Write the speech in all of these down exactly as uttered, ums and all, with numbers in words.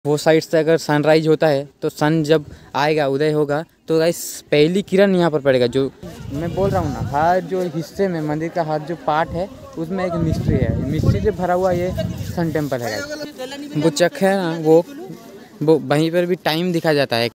वो साइड से अगर सनराइज होता है तो सन जब आएगा, उदय होगा, तो गाइस पहली किरण यहाँ पर पड़ेगा। जो मैं बोल रहा हूँ ना, हर जो हिस्से में मंदिर का हर जो पार्ट है उसमें एक मिस्ट्री है। मिस्ट्री से भरा हुआ ये सन टेम्पल है गाइस। वो चक है ना, वो वो वहीं पर भी टाइम दिखा जाता है।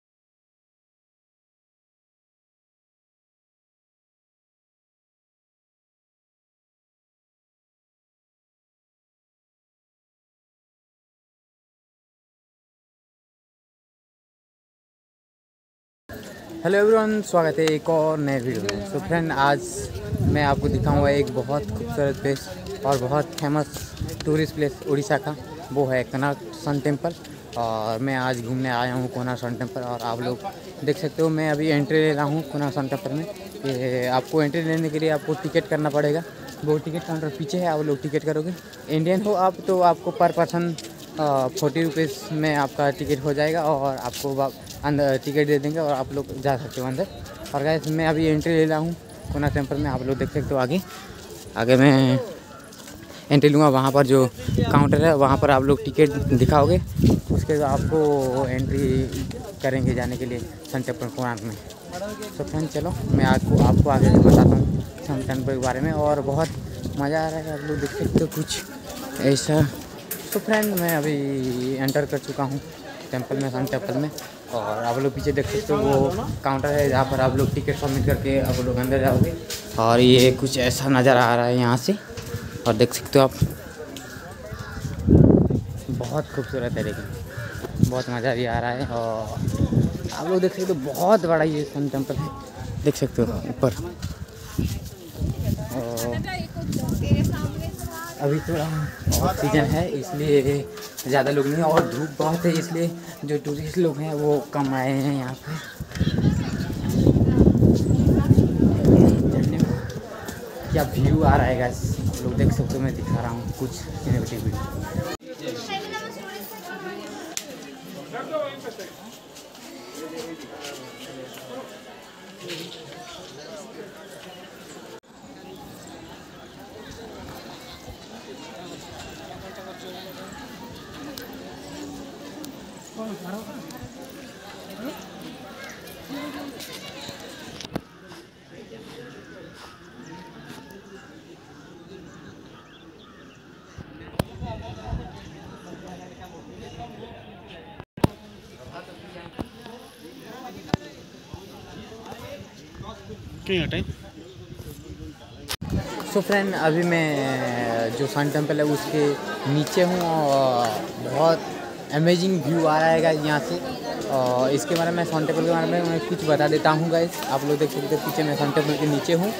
हेलो एवरीवन, स्वागत है एक और नए वीडियो में। सो फ्रेंड, आज मैं आपको दिखाऊंगा एक बहुत खूबसूरत प्लेस और बहुत फेमस टूरिस्ट प्लेस उड़ीसा का। वो है कोणार्क सन टेम्पल। और मैं आज घूमने आया हूँ कोणार्क सन टेम्पल। और आप लोग देख सकते हो, मैं अभी एंट्री ले रहा हूँ कोणार्क सन टेम्पल में। कि आपको एंट्री लेने के लिए आपको टिकट करना पड़ेगा। वो टिकट काउंटर पीछे है, आप लोग टिकट करोगे। इंडियन हो आप तो आपको पर पर्सन फोर्टी रुपीज़ में आपका टिकट हो जाएगा और आपको अंदर टिकट दे देंगे और आप लोग जा सकते हो अंदर। और गाइस, मैं अभी एंट्री ले रहा हूँ कोणार्क टेम्पल में। आप लोग देख सकते हो आगे आगे मैं एंट्री लूँगा। वहाँ पर जो काउंटर है वहाँ पर आप लोग टिकट दिखाओगे, उसके बाद आपको एंट्री करेंगे जाने के लिए सन टेम्पल कोणार्क में। तो फ्रेंड चलो, मैं आपको आपको आगे बताता हूँ सन टेम्पल के बारे में। और बहुत मज़ा आ रहा है, आप लोग देख सकते हो कुछ ऐसा। तो फ्रेंड, मैं अभी एंटर कर चुका हूँ टेम्पल में, सन टेम्पल में। और आप लोग पीछे देख सकते हो वो काउंटर है जहाँ पर आप लोग टिकट सबमिट करके आप लोग अंदर जाओगे। और ये कुछ ऐसा नज़र आ रहा है यहाँ से, और देख सकते हो आप, बहुत खूबसूरत है, लेकिन बहुत मज़ा भी आ रहा है। और आप लोग देख सकते हो बहुत बड़ा ये सन टेम्पल है, देख सकते हो ऊपर। अभी थोड़ा ऑफ सीजन है इसलिए ज़्यादा लोग नहीं है, और धूप बहुत है इसलिए जो टूरिस्ट लोग हैं वो कम आए हैं यहाँ पे। क्या व्यू आ रहा है गाइस, लोग देख सकते हो। मैं दिखा रहा हूँ कुछ सिनेमैटिक वीडियो। सो फ्रेंड, अभी मैं जो सन टेम्पल है उसके नीचे हूँ और बहुत अमेजिंग व्यू आ रहा है गाइस यहाँ से। और इसके बारे में, सन टेम्पल के बारे में मैं कुछ बता देता हूँ गाइस। आप लोग देख सकते हैं पीछे मैं सन टेम्पल के नीचे हूँ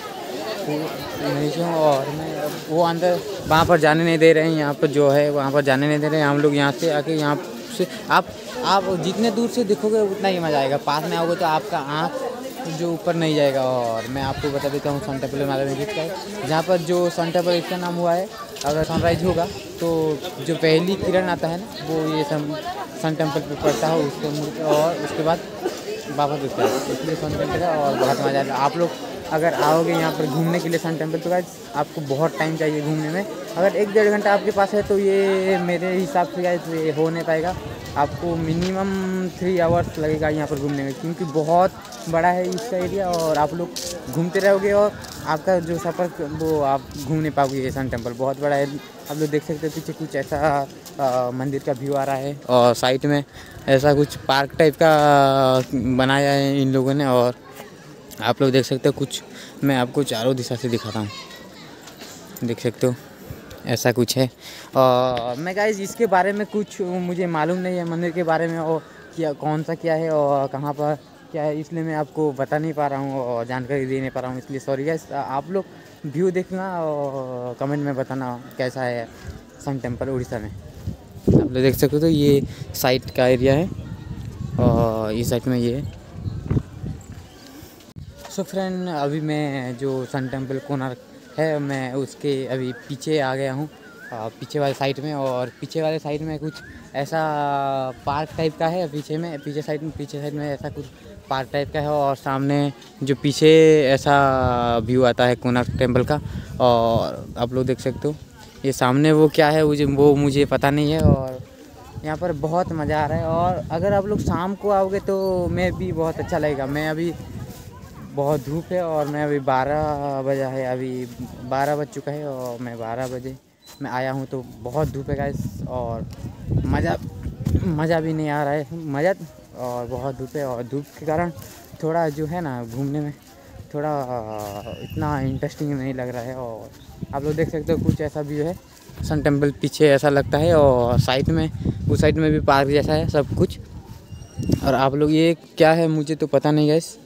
नीचे हूँ और मैं वो अंदर वहाँ पर जाने नहीं दे रहे हैं। यहाँ पर जो है वहाँ पर जाने नहीं दे रहे हैं। हम लोग यहाँ से आके यहाँ से आप आप जितने दूर से देखोगे उतना ही मज़ा आएगा। पास में आओगे तो आपका आँख जो ऊपर नहीं जाएगा। और मैं आपको बता देता हूँ सन टेम्पल के बारे में किसका है। जहाँ पर जो सन टेम्पल इसका नाम हुआ है, अगर सनराइज होगा तो जो पहली किरण आता है ना, वो ये सन सन टेम्पल पर पड़ता है उसके, और उसके बाद वापस उठता है, इसलिए सन टेम्पल है। और बहुत मज़ा आता है। आप लोग अगर आओगे यहाँ पर घूमने के लिए सन टेम्पल, तो गाइस आपको बहुत टाइम चाहिए घूमने में। अगर एक डेढ़ घंटा आपके पास है तो ये मेरे हिसाब से गाइस ये हो नहीं पाएगा। आपको मिनिमम थ्री आवर्स लगेगा यहाँ पर घूमने में, क्योंकि बहुत बड़ा है इसका एरिया। और आप लोग घूमते रहोगे और आपका जो सफ़र वो आप घूम नहीं पाओगे। ये सन टेम्पल बहुत बड़ा है। आप लोग देख सकते हो पीछे कुछ ऐसा आ, मंदिर का व्यू आ रहा है। और साइड में ऐसा कुछ पार्क टाइप का बनाया है इन लोगों ने। और आप लोग देख सकते हो कुछ, मैं आपको चारों दिशा से दिखाता हूँ, देख सकते हो ऐसा कुछ है। और मैं गाइस इसके बारे में कुछ मुझे मालूम नहीं है मंदिर के बारे में, और क्या कौन सा क्या है और कहाँ पर क्या है, इसलिए मैं आपको बता नहीं पा रहा हूँ और जानकारी दे नहीं पा रहा हूँ, इसलिए सॉरी गाइस। आप लोग व्यू देखना और कमेंट में बताना कैसा है सन टेम्पल उड़ीसा में। आप लोग देख सकते हो तो ये साइड का एरिया है और इस साइड में ये है। सो फ्रेंड, अभी मैं जो सन टेम्पल कोणार्क है, मैं उसके अभी पीछे आ गया हूँ, पीछे वाले साइड में। और पीछे वाले साइड में कुछ ऐसा पार्क टाइप का है। पीछे में पीछे साइड में पीछे साइड में ऐसा कुछ पार्क टाइप का है। और सामने जो पीछे ऐसा व्यू आता है कोणार्क टेम्पल का। और आप लोग देख सकते हो ये सामने वो क्या है, वो वो मुझे पता नहीं है। और यहाँ पर बहुत मज़ा आ रहा है। और अगर आप लोग शाम को आओगे तो मैं भी बहुत अच्छा लगेगा। मैं अभी बहुत धूप है और मैं अभी बारह बजा है, अभी बारह बज चुका है और मैं बारह बजे मैं आया हूँ तो बहुत धूप है गाइस और मज़ा मज़ा भी नहीं आ रहा है मज़ा और बहुत धूप है और धूप के कारण थोड़ा जो है ना घूमने में थोड़ा इतना इंटरेस्टिंग नहीं लग रहा है। और आप लोग देख सकते हो कुछ ऐसा व्यू है, सन टेम्पल पीछे ऐसा लगता है और साइड में उस साइड में भी पार्क जैसा है सब कुछ। और आप लोग ये क्या है मुझे तो पता नहीं गाइस।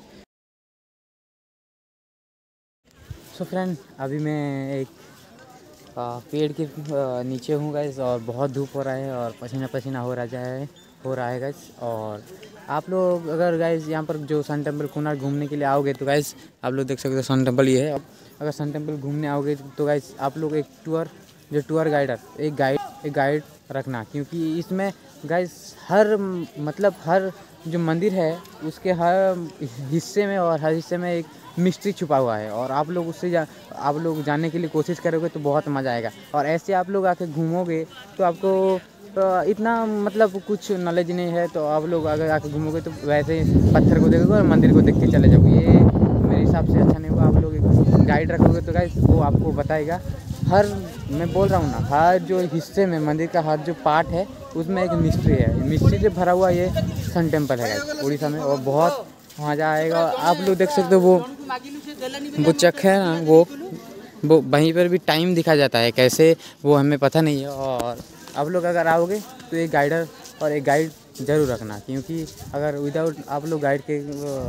सो फ्रेंड अभी मैं एक आ, पेड़ के आ, नीचे हूँ गाइस और बहुत धूप हो रहा है और पसीना पसीना हो रहा है हो रहा है गाइस। और आप लोग अगर गाइस यहाँ पर जो सन टेम्पल कोणार्क घूमने के लिए आओगे तो गाइस आप लोग देख सकते हो सन टेम्पल ये है। अगर सन टेम्पल घूमने आओगे तो गाइस आप लोग एक टूर जो टूर गाइडर एक गाइड एक गाइड रखना, क्योंकि इसमें गाइस हर मतलब हर जो मंदिर है उसके हर हिस्से में और हर हिस्से में एक मिस्ट्री छुपा हुआ है और आप लोग उससे जा आप लोग जानने के लिए कोशिश करोगे तो बहुत मज़ा आएगा। और ऐसे आप लोग आके घूमोगे तो आपको तो इतना मतलब कुछ नॉलेज नहीं है तो आप लोग अगर आके घूमोगे तो वैसे पत्थर को देखोगे और मंदिर को देख के चले जाओगे, ये मेरे हिसाब से अच्छा नहीं हुआ। आप लोग एक गाइड रखोगे तो गाइस वो आपको बताएगा हर मैं बोल रहा हूँ ना हर जो हिस्से में मंदिर का हर जो पार्ट है उसमें एक मिस्ट्री है। मिस्ट्री से भरा हुआ ये सन टेम्पल है उड़ीसा में और बहुत मज़ा आएगा। आप लोग देख सकते हो वो वो चक है ना वो वो वहीं पर भी टाइम दिखा जाता है कैसे वो हमें पता नहीं है। और आप लोग अगर आओगे तो एक गाइडर और एक गाइड ज़रूर रखना, क्योंकि अगर विदाउट आप लोग गाइड के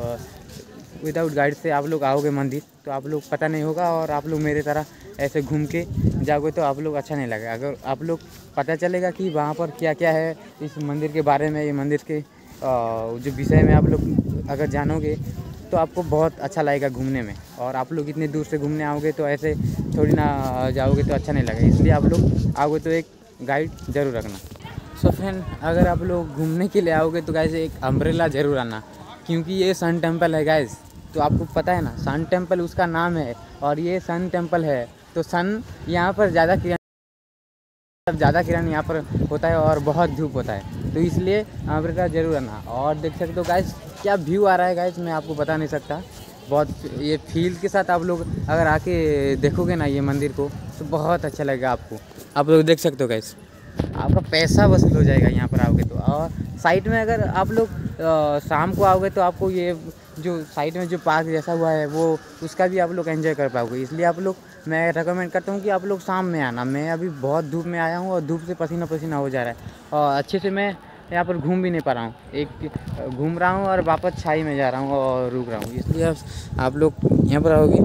विदाउट गाइड से आप लोग आओगे मंदिर तो आप लोग पता नहीं होगा और आप लोग मेरे तरह ऐसे घूम के जाओगे तो आप लोग अच्छा नहीं लगेगा। अगर आप लोग पता चलेगा कि वहाँ पर क्या क्या है इस मंदिर के बारे में, ये मंदिर के जो विषय में आप लोग अगर जानोगे तो आपको बहुत अच्छा लगेगा घूमने में। और आप लोग इतने दूर से घूमने आओगे तो ऐसे थोड़ी ना जाओगे तो अच्छा नहीं लगेगा, इसलिए आप लोग आओगे तो एक गाइड ज़रूर रखना। सो फ्रेंड अगर आप लोग घूमने के लिए आओगे तो गाइस एक अम्ब्रेला ज़रूर आना, क्योंकि ये सन टेम्पल है गाइस। तो आपको पता है ना सन टेम्पल उसका नाम है और ये सन टेम्पल है तो सन यहाँ पर ज़्यादा किरण ज़्यादा किरण यहाँ पर होता है और बहुत धूप होता है, तो इसलिए अम्ब्रेला ज़रूर आना। और देख सकते हो गाइस क्या व्यू आ रहा है गाइस, मैं आपको बता नहीं सकता। बहुत ये फील के साथ आप लोग अगर आके देखोगे ना ये मंदिर को तो बहुत अच्छा लगेगा आपको। आप लोग देख सकते हो गाइस आपका पैसा वसूल हो जाएगा यहाँ पर आओगे तो। और साइड में अगर आप लोग शाम को आओगे तो आपको ये जो साइड में जो पार्क जैसा हुआ है वो उसका भी आप लोग एंजॉय कर पाओगे, इसलिए आप लोग मैं रेकमेंड करता हूँ कि आप लोग शाम में आना। मैं अभी बहुत धूप में आया हूँ और धूप से पसीना पसीना हो जा रहा है और अच्छे से मैं यहाँ पर घूम भी नहीं पा रहा हूँ, एक घूम रहा हूँ और वापस छाई में जा रहा हूँ और रुक रहा हूँ। इसलिए आप, आप लोग यहाँ पर आओगे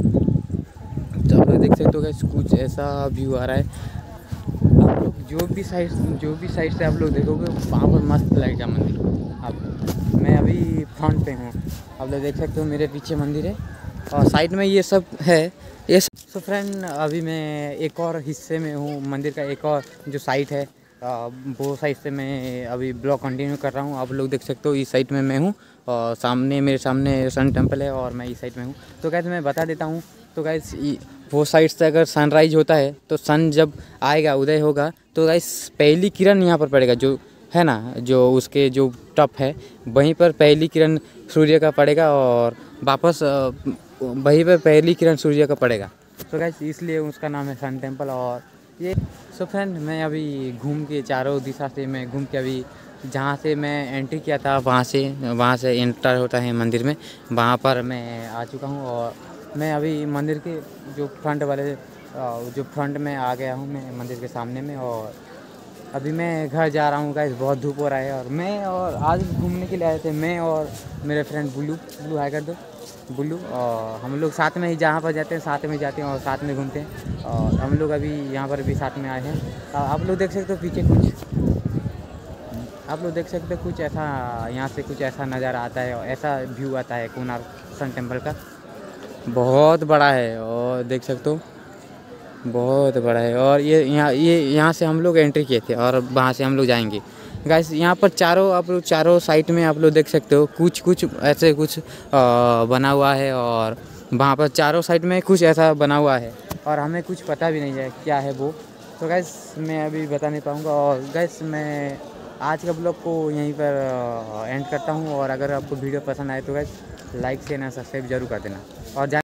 तो आप लोग देख सकते हो गाइस कुछ ऐसा व्यू आ रहा है। आप लोग जो भी साइड जो भी साइड से आप लोग देखोगे वहाँ पर मस्त लगेगा मंदिर। आप मैं अभी फ्रंट पे हूँ, आप लोग देख सकते हो मेरे पीछे मंदिर है और साइड में ये सब है ये। सो फ्रेंड अभी मैं एक और हिस्से में हूँ मंदिर का, एक और जो साइड है वो साइड से मैं अभी ब्लॉग कंटिन्यू कर रहा हूँ। आप लोग देख सकते हो इस साइड में मैं हूँ और सामने मेरे सामने सन टेम्पल है और मैं इस साइड में हूँ। तो गाइस मैं बता देता हूँ तो गाइस वो साइड से अगर सनराइज होता है तो सन जब आएगा उदय होगा तो गाइस पहली किरण यहाँ पर पड़ेगा जो है ना, जो उसके जो टॉप है वहीं पर पहली किरण सूर्य का पड़ेगा और वापस वहीं पर पहली किरण सूर्य का पड़ेगा। तो गाइस इसलिए उसका नाम है सन टेम्पल। और ये सो फ्रेंड मैं अभी घूम के चारों दिशा से मैं घूम के अभी जहाँ से मैं एंट्री किया था वहाँ से वहाँ से एंटर होता है मंदिर में, वहाँ पर मैं आ चुका हूँ। और मैं अभी मंदिर के जो फ्रंट वाले जो फ्रंट में आ गया हूँ मैं मंदिर के सामने में और अभी मैं घर जा रहा हूँ गाइस। बहुत धूप हो रहा है और मैं और आज घूमने के लिए आए थे मैं और मेरे फ्रेंड बुल्लू बुल्लू हाई कर दो बुल्लू और हम लोग साथ में ही जहाँ पर जाते हैं साथ में जाते हैं और साथ में घूमते हैं और हम लोग अभी यहाँ पर भी साथ में आए हैं। आप लोग देख सकते हो पीछे कुछ आप लोग देख सकते हो कुछ ऐसा यहाँ से कुछ ऐसा नज़ारा आता है और ऐसा व्यू आता है कोणार्क सन टेम्पल का, बहुत बड़ा है और देख सकते हो बहुत बड़ा है। और ये यहाँ ये यहाँ से हम लोग एंट्री किए थे और वहाँ से हम लोग जाएंगे गाइस। यहाँ पर चारों आप लोग चारों साइड में आप लोग देख सकते हो कुछ कुछ ऐसे कुछ आ, बना हुआ है और वहाँ पर चारों साइड में कुछ ऐसा बना हुआ है और हमें कुछ पता भी नहीं है क्या है वो। तो गाइस मैं अभी बता नहीं पाऊँगा। और गाइस मैं आज का ब्लॉग को यहीं पर एंड करता हूँ, और अगर आपको वीडियो पसंद आए तो guys like share and subscribe जरूर कर देना। और